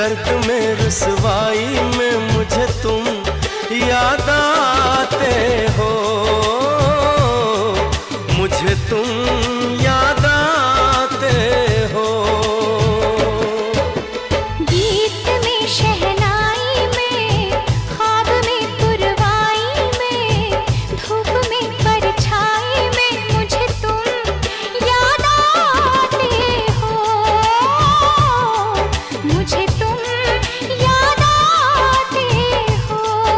दर्द में रुसवाई में मुझे तुम याद आते हो, मुझे तुम याद आते हो। गीत में शहनाई में, ख्वाब में पुरवाई में, धूप में परछाई में मुझे तुम याद आते हो, मुझे तुम याद आते हो।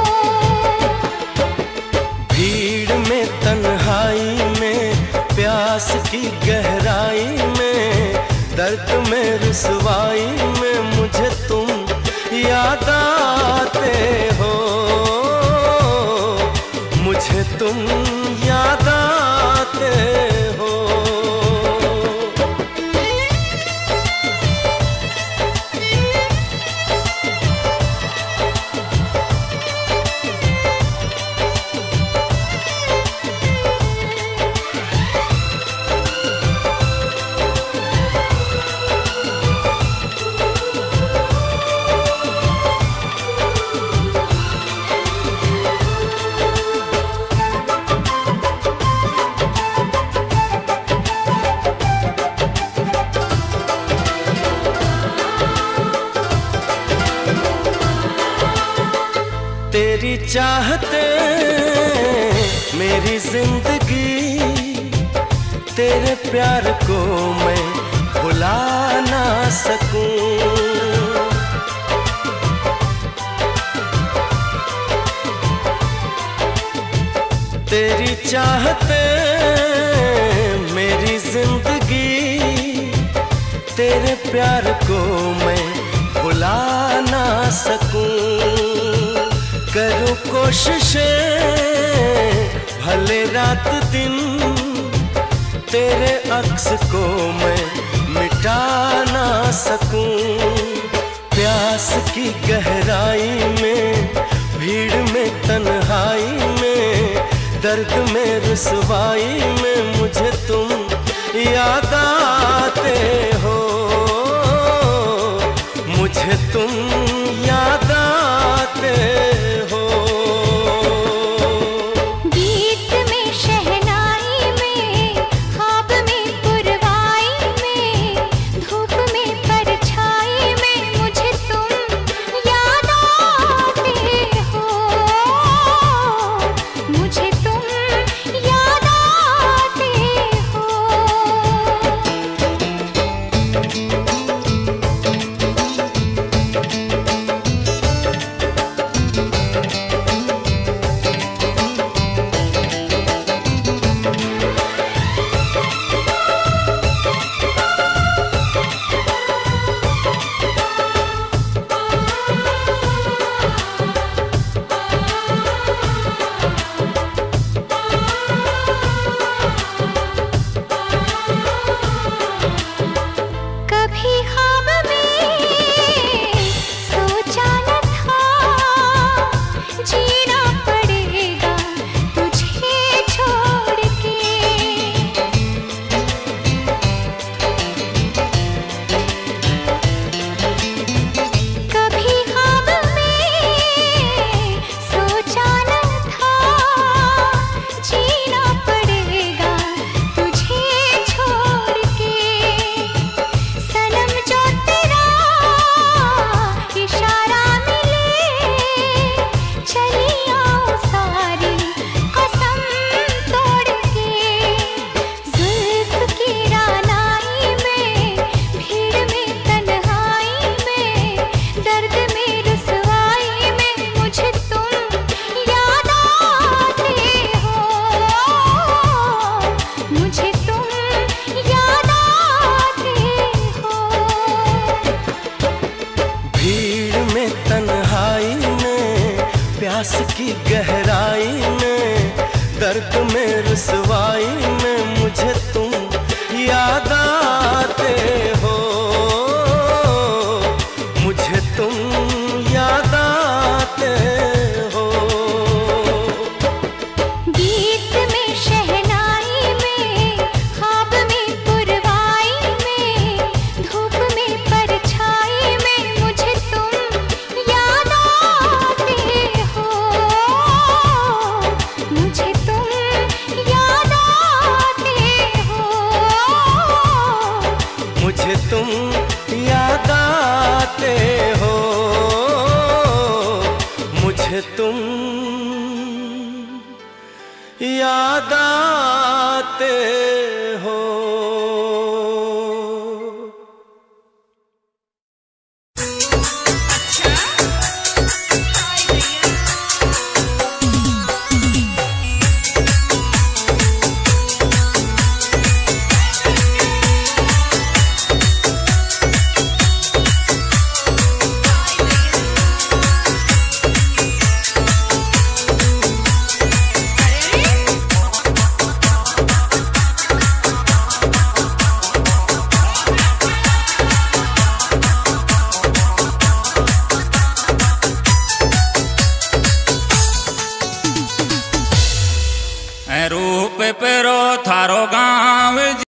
भीड़ में तन्हाई में, प्यास की गहराई में, दर्द में रुसवाई में मुझे तुम याद आते हो, मुझे तुम याद आते हो। तेरी चाहते मेरी जिंदगी, तेरे प्यार को मैं भुला ना सकूं। तेरी चाहते मेरी जिंदगी, तेरे प्यार को मैं भुला ना सकूं। करूं कोशिशें भले रात दिन, तेरे अक्स को मैं मिटा ना सकूं। प्यास की गहराई में, भीड़ में तन्हाई में, दर्द में रुसवाई में मुझे तुम याद आते हो, मुझे तुम याद आते हो। गीत में शहनाई में, ख्वाब में पुरवाई में, धूप में परछाई में मुझे तुम याद आते हो, मुझे तुम याद आते हो। कभी ख्वाब में सोचा न था, जीना पड़ेगा तुझे छोड़ के। कभी ख्वाब में सोचा न था, जीना पड़ेगा तुझे छोड़ के। सनम जो तेरा इशारा मिले, चली आऊं सारी कसम तोड़ के। जुल्फ की रानाई में, भीड़ में तन्हाई में, दर्द में रुसवाई में मुझे तुम याद आते हो, मुझे तुम याद आते हो। भीड़ में तन्हाई में, प्यास की गहराई में, दर्द में रुसवाई में मुझे तुम याद आते हो, मुझे तुम याद आते हो। गीत में शहनाई में, ख्वाब में पुरवाई में, धूप में परछाई में मुझे तुम पे पेरो थारो गाँव